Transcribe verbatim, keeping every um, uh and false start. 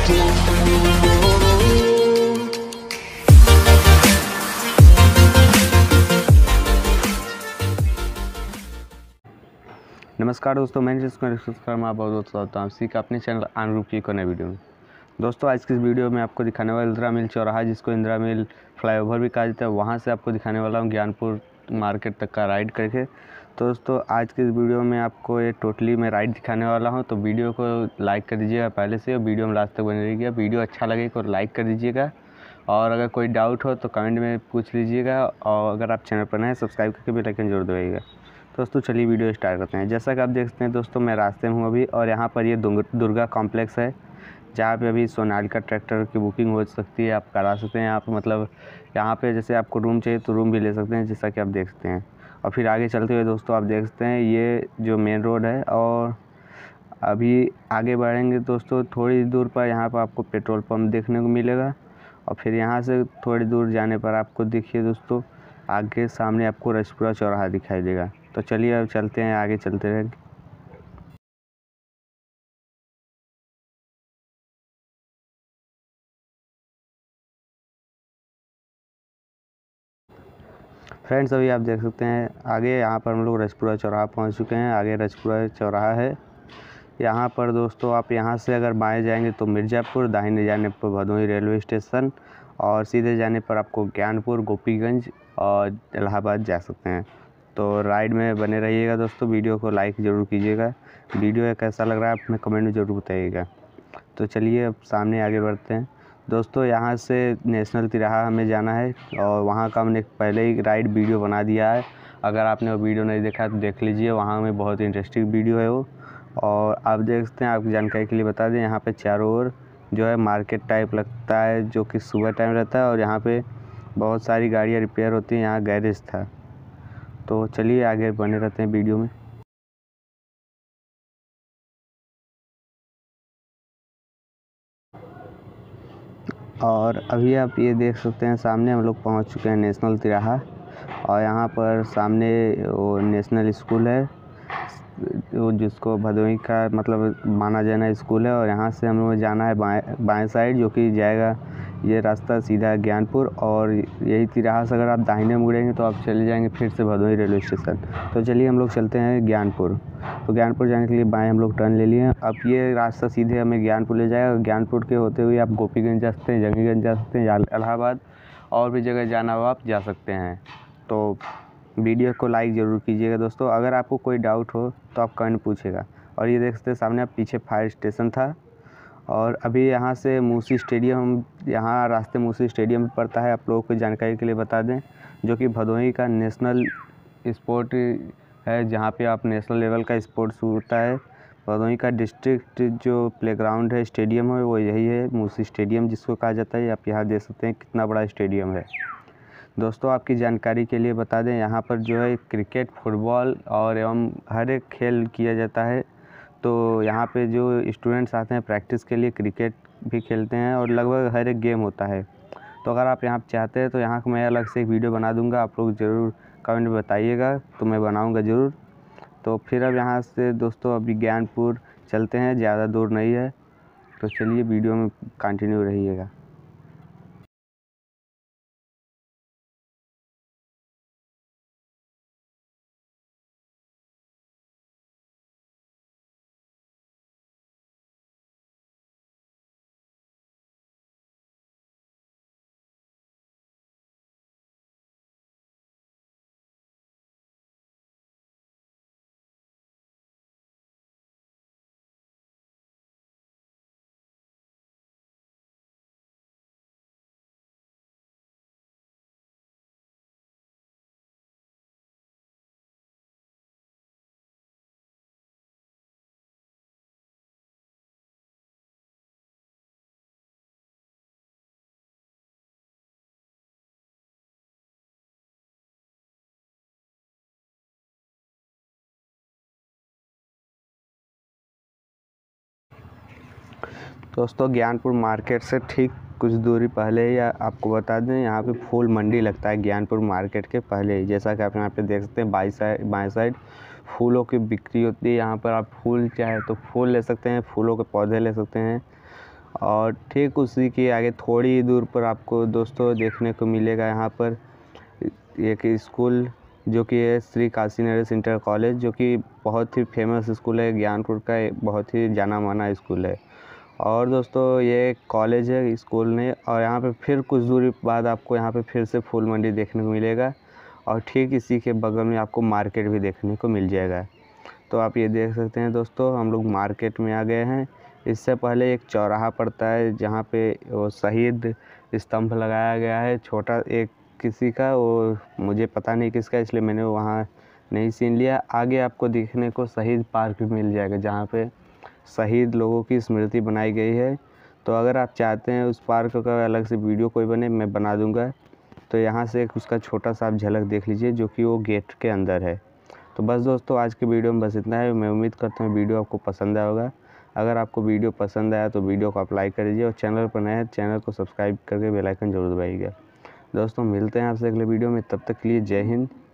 नमस्कार दोस्तों, मैं शर्मा बहुत बहुत स्वागत हूँ आपसी का अपने चैनल अनुरूप की को नए वीडियो में। दोस्तों आज की इस वीडियो में आपको दिखाने वाला इंदिरा मिल चौराहा, जिसको इंदिरा मिल फ्लाईओवर भी कहा जाता है, वहाँ से आपको दिखाने वाला हूँ ज्ञानपुर मार्केट तक का राइड करके। तो दोस्तों आज की इस वीडियो में आपको ये टोटली मैं राइड दिखाने वाला हूँ, तो वीडियो को लाइक कर दीजिएगा पहले से, और वीडियो में लास्ट तक बने रहिएगा। वीडियो अच्छा लगेगा तो लाइक कर दीजिएगा, और अगर कोई डाउट हो तो कमेंट में पूछ लीजिएगा, और अगर आप चैनल पर नए हैं सब्सक्राइब करके बेल आइकन जरूर दबाइएगा। दोस्तों चलिए वीडियो स्टार्ट करते हैं। जैसा कि आप देख सकते हैं दोस्तों, मैं रास्ते में हूँ अभी, और यहाँ पर ये दुर्गा कॉम्प्लेक्स है, जहाँ पे अभी सोनालिका ट्रैक्टर की बुकिंग हो सकती है, आप करा सकते हैं। आप मतलब यहाँ पे जैसे आपको रूम चाहिए तो रूम भी ले सकते हैं, जैसा कि आप देख सकते हैं। और फिर आगे चलते हुए दोस्तों आप देख सकते हैं ये जो मेन रोड है, और अभी आगे बढ़ेंगे दोस्तों थोड़ी दूर पर यहाँ पर आपको पेट्रोल पम्प देखने को मिलेगा, और फिर यहाँ से थोड़ी दूर जाने पर आपको देखिए दोस्तों आगे सामने आपको रजपुरा चौराहा दिखाई देगा। तो चलिए अब चलते हैं, आगे चलते रहेंगे। फ्रेंड्स अभी आप देख सकते हैं आगे यहाँ पर हम लोग रजपुरा चौराहा पहुँच चुके हैं। आगे रजपुरा चौराहा है, यहाँ पर दोस्तों आप यहाँ से अगर बाएं जाएंगे तो मिर्ज़ापुर, दाहिने जाने पर भदोही रेलवे स्टेशन, और सीधे जाने पर आपको ज्ञानपुर, गोपीगंज और इलाहाबाद जा सकते हैं। तो राइड में बने रहिएगा दोस्तों, वीडियो को लाइक ज़रूर कीजिएगा। वीडियो कैसा लग रहा है आप हमें कमेंट में ज़रूर बताइएगा। तो चलिए अब सामने आगे बढ़ते हैं दोस्तों। यहाँ से नेशनल तिराहा हमें जाना है, और वहाँ का हमने पहले ही राइड वीडियो बना दिया है। अगर आपने वो वीडियो नहीं देखा तो देख लीजिए, वहाँ में बहुत इंटरेस्टिंग वीडियो है वो। और आप देख सकते हैं, आपकी जानकारी के लिए बता दें, यहाँ पे चारों ओर जो है मार्केट टाइप लगता है, जो कि सुबह टाइम रहता है, और यहाँ पे बहुत सारी गाड़ियाँ रिपेयर होती हैं। यहाँ गैरेज था। तो चलिए आगे बने रहते हैं वीडियो में। और अभी आप ये देख सकते हैं सामने हम लोग पहुँच चुके हैं नेशनल तिराहा, और यहाँ पर सामने वो नेशनल स्कूल है, वो जिसको भदोही का मतलब माना जाना स्कूल है। और यहाँ से हम लोग जाना है बाएं बाएं साइड, जो कि जाएगा ये रास्ता सीधा ज्ञानपुर, और यही तिराहा से अगर आप दाहिने मुड़ेंगे तो आप चले जाएंगे फिर से भदोही रेलवे स्टेशन। तो चलिए हम लोग चलते हैं ज्ञानपुर। तो ज्ञानपुर जाने के लिए बाएं हम लोग टर्न ले लिए। अब ये रास्ता सीधे हमें ज्ञानपुर ले जाएगा। ज्ञानपुर के होते हुए आप गोपीगंज जा सकते हैं, जंगीगंज जा सकते हैं, इलाहाबाद और भी जगह जाना हो आप जा सकते हैं। तो वीडियो को लाइक ज़रूर कीजिएगा दोस्तों। अगर आपको कोई डाउट हो तो आप कमेंट पूछेगा। और ये देख सकते हैं सामने आप पीछे फायर स्टेशन था, और अभी यहाँ से मूसी स्टेडियम, यहाँ रास्ते मूसी स्टेडियम पड़ता है। आप लोगों को जानकारी के लिए बता दें, जो कि भदोही का नेशनल स्पोर्ट है, जहाँ पे आप नेशनल लेवल का स्पोर्ट्स होता है। भदोही का डिस्ट्रिक्ट जो प्लेग्राउंड है, स्टेडियम है, वो यही है मूसी स्टेडियम जिसको कहा जाता है। आप यहाँ देख सकते हैं कितना बड़ा स्टेडियम है। दोस्तों आपकी जानकारी के लिए बता दें, यहाँ पर जो है क्रिकेट, फुटबॉल और एवं हर एक खेल किया जाता है। तो यहाँ पे जो स्टूडेंट्स आते हैं प्रैक्टिस के लिए क्रिकेट भी खेलते हैं, और लगभग हर एक गेम होता है। तो अगर आप यहाँ चाहते हैं तो यहाँ का मैं अलग से एक वीडियो बना दूँगा, आप लोग ज़रूर कमेंट में बताइएगा, तो मैं बनाऊँगा ज़रूर। तो फिर अब यहाँ से दोस्तों अभी ज्ञानपुर चलते हैं, ज़्यादा दूर नहीं है। तो चलिए वीडियो में कंटिन्यू रहिएगा। दोस्तों ज्ञानपुर मार्केट से ठीक कुछ दूरी पहले ही आपको बता दें, यहाँ पे फूल मंडी लगता है ज्ञानपुर मार्केट के पहले ही। जैसा कि आप यहाँ पे देख सकते हैं बाई साइड बाएं साइड फूलों की बिक्री होती है। यहाँ पर आप फूल चाहे तो फूल ले सकते हैं, फूलों के पौधे ले सकते हैं, और ठीक उसी के आगे थोड़ी ही दूर पर आपको दोस्तों देखने को मिलेगा यहाँ पर एक स्कूल, जो कि है श्री काशी नरेश इंटर कॉलेज, जो कि बहुत ही फेमस स्कूल है, ज्ञानपुर का एक बहुत ही जाना माना स्कूल है। और दोस्तों ये कॉलेज है स्कूल ने, और यहाँ पे फिर कुछ दूरी बाद आपको यहाँ पे फिर से फूल मंडी देखने को मिलेगा, और ठीक इसी के बगल में आपको मार्केट भी देखने को मिल जाएगा। तो आप ये देख सकते हैं दोस्तों, हम लोग मार्केट में आ गए हैं। इससे पहले एक चौराहा पड़ता है जहाँ पे वो शहीद स्तंभ लगाया गया है, छोटा एक किसी का, वो मुझे पता नहीं किसका, इसलिए मैंने वहाँ नहीं सीन लिया। आगे आपको देखने को शहीद पार्क भी मिल जाएगा, जहाँ पे शहीद लोगों की स्मृति बनाई गई है। तो अगर आप चाहते हैं उस पार्क का अलग से वीडियो कोई बने, मैं बना दूंगा। तो यहाँ से एक उसका छोटा सा आप झलक देख लीजिए, जो कि वो गेट के अंदर है। तो बस दोस्तों आज के वीडियो में बस इतना है। मैं उम्मीद करता हूँ वीडियो आपको पसंद आया होगा। अगर आपको वीडियो पसंद आया तो वीडियो को आप लाइक कर दीजिए, और चैनल पर नए हैं चैनल को सब्सक्राइब करके बेल आइकन जरूर दबाइएगा। दोस्तों मिलते हैं आपसे अगले वीडियो में, तब तक के लिए जय हिंद,